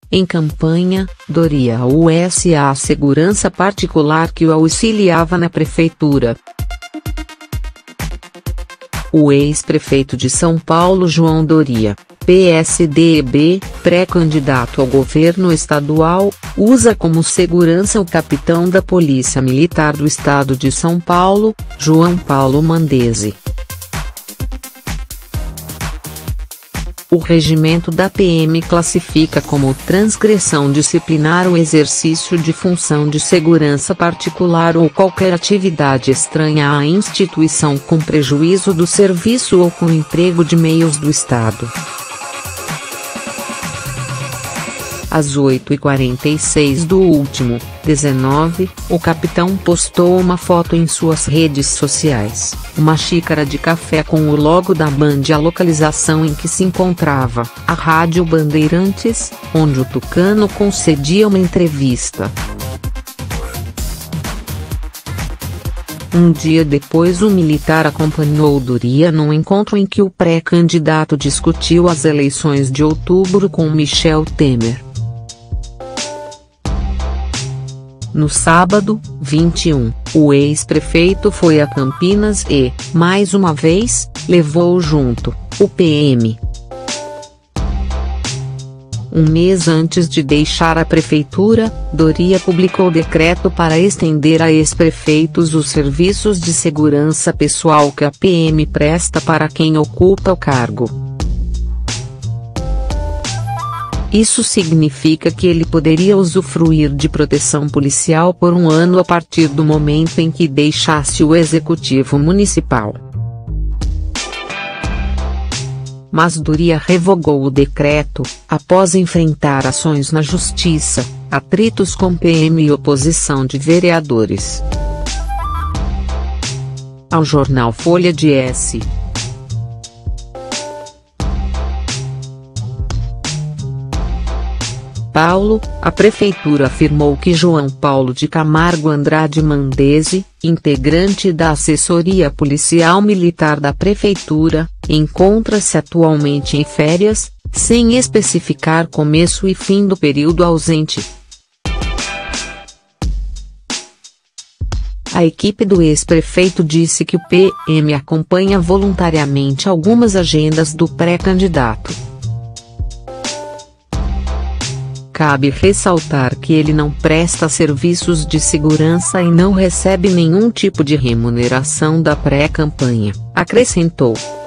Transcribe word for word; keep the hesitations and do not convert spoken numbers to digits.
Em campanha, Doria usa a segurança particular que o auxiliava na prefeitura. O ex-prefeito de São Paulo João Doria, P S D B, pré-candidato ao governo estadual, usa como segurança o capitão da Polícia Militar do Estado de São Paulo, João Paulo Mandesi. O regimento da P M classifica como transgressão disciplinar o exercício de função de segurança particular ou qualquer atividade estranha à instituição com prejuízo do serviço ou com emprego de meios do Estado. Às oito e quarenta e seis do último, dezenove, o capitão postou uma foto em suas redes sociais, uma xícara de café com o logo da Band e a localização em que se encontrava, a Rádio Bandeirantes, onde o tucano concedia uma entrevista. Um dia depois o militar acompanhou Doria num encontro em que o pré-candidato discutiu as eleições de outubro com Michel Temer. No sábado, vinte e um, o ex-prefeito foi a Campinas e, mais uma vez, levou junto o P M. Um mês antes de deixar a prefeitura, Doria publicou decreto para estender a ex-prefeitos os serviços de segurança pessoal que a P M presta para quem ocupa o cargo. Isso significa que ele poderia usufruir de proteção policial por um ano a partir do momento em que deixasse o executivo municipal. Mas Doria revogou o decreto, após enfrentar ações na justiça, atritos com P M e oposição de vereadores. Ao jornal Folha de S. Paulo, a prefeitura afirmou que João Paulo de Camargo Andrade Mandesi, integrante da assessoria policial militar da prefeitura, encontra-se atualmente em férias, sem especificar começo e fim do período ausente. A equipe do ex-prefeito disse que o P M acompanha voluntariamente algumas agendas do pré-candidato. Cabe ressaltar que ele não presta serviços de segurança e não recebe nenhum tipo de remuneração da pré-campanha, acrescentou.